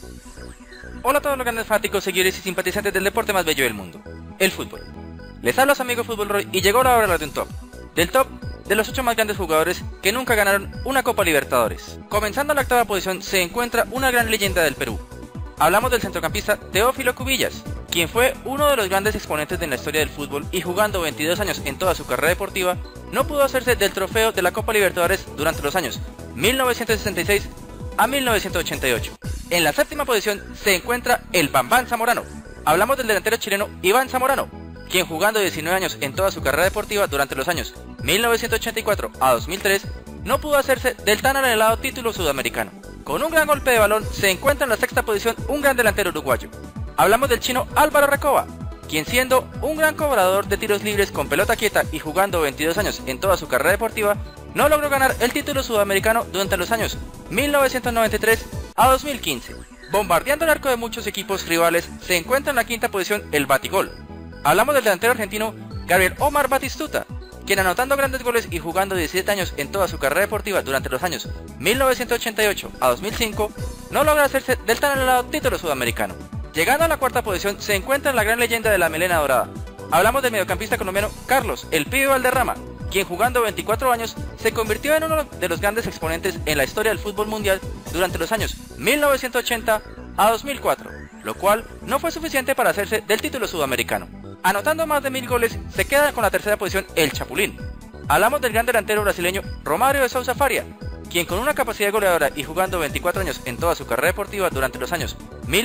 Hola a todos los grandes fanáticos, seguidores y simpatizantes del deporte más bello del mundo, el fútbol. Les habla su amigo Fútbol Roy y llegó la hora de hablar de un top. Del top de los 8 más grandes jugadores que nunca ganaron una Copa Libertadores. Comenzando la octava posición se encuentra una gran leyenda del Perú. Hablamos del centrocampista Teófilo Cubillas, quien fue uno de los grandes exponentes de la historia del fútbol y jugando 22 años en toda su carrera deportiva, no pudo hacerse del trofeo de la Copa Libertadores durante los años 1966 a 1988. En la séptima posición se encuentra el Bambán Zamorano. Hablamos del delantero chileno Iván Zamorano, quien jugando 19 años en toda su carrera deportiva durante los años 1984 a 2003, no pudo hacerse del tan anhelado título sudamericano. Con un gran golpe de balón se encuentra en la sexta posición un gran delantero uruguayo. Hablamos del chino Álvaro Recoba, quien siendo un gran cobrador de tiros libres con pelota quieta y jugando 22 años en toda su carrera deportiva, no logró ganar el título sudamericano durante los años 1993 a 2015. Bombardeando el arco de muchos equipos rivales se encuentra en la quinta posición el Batigol. Hablamos del delantero argentino Gabriel Omar Batistuta, quien anotando grandes goles y jugando 17 años en toda su carrera deportiva durante los años 1988 a 2005, no logra hacerse del tan anhelado título sudamericano. Llegando a la cuarta posición se encuentra la gran leyenda de la melena dorada. Hablamos del mediocampista colombiano Carlos El Pibe Valderrama, quien jugando 24 años se convirtió en uno de los grandes exponentes en la historia del fútbol mundial durante los años 1980 a 2004, lo cual no fue suficiente para hacerse del título sudamericano. Anotando más de 1000 goles se queda con la tercera posición el Chapulín. Hablamos del gran delantero brasileño Romário de Souza Faria, quien con una capacidad goleadora y jugando 24 años en toda su carrera deportiva durante los años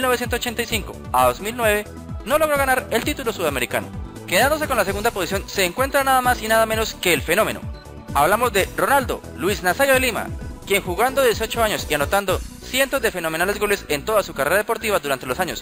1985 a 2009, no logró ganar el título sudamericano. Quedándose con la segunda posición se encuentra nada más y nada menos que el fenómeno. Hablamos de Ronaldo Luis Nazario de Lima, quien jugando 18 años y anotando cientos de fenomenales goles en toda su carrera deportiva durante los años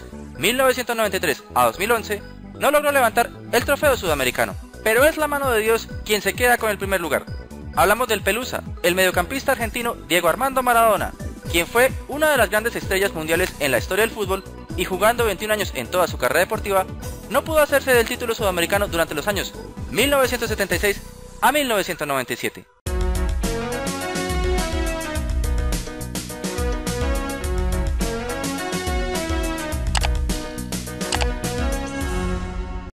1993 a 2011, no logró levantar el trofeo sudamericano, pero es la mano de Dios quien se queda con el primer lugar. Hablamos del Pelusa, el mediocampista argentino Diego Armando Maradona, quien fue una de las grandes estrellas mundiales en la historia del fútbol y jugando 21 años en toda su carrera deportiva, no pudo hacerse del título sudamericano durante los años 1976 a 1997.